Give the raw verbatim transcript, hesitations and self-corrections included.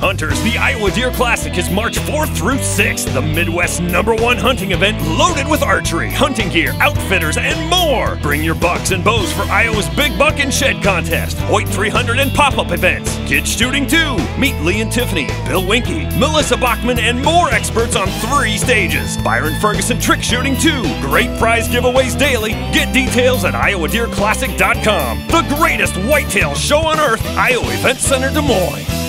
Hunters, the Iowa Deer Classic is March fourth through sixth, the Midwest's number one hunting event loaded with archery, hunting gear, outfitters, and more. Bring your bucks and bows for Iowa's Big Buck and Shed Contest, Hoyt three hundred and pop-up events, kids shooting too. Meet Lee and Tiffany, Bill Winke, Melissa Bachman, and more experts on three stages. Byron Ferguson trick shooting too. Great prize giveaways daily. Get details at iowa deer classic dot com. The greatest whitetail show on earth, Iowa Event Center, Des Moines.